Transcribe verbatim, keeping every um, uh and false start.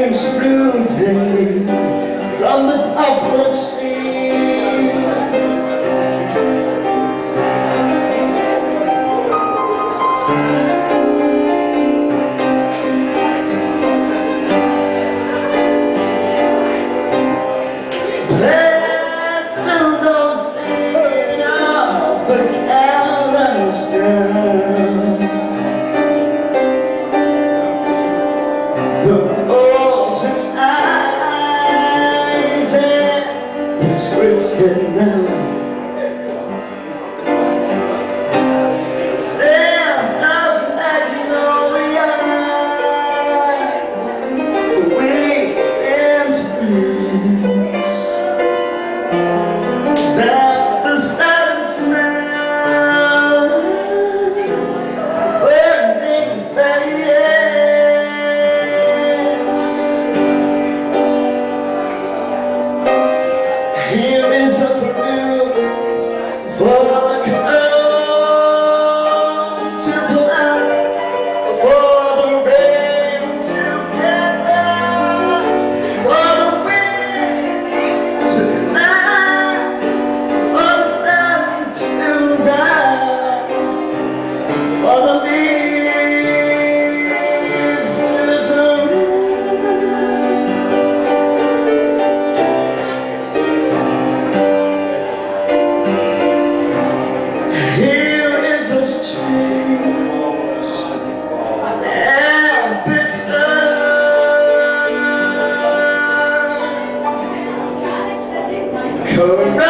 brings a blue day from the upward sea. There's still no sin of the careless girl. The golden eyes and the twisted mouth. There's nothing that you know beyond the weak and free. That's the saddest smell where things say here is a proof for the cold to pull out, for the rain to gather, for the wind to lie, for the sun to rise, for the leaves to turn. Here is a stream and bitter, correct.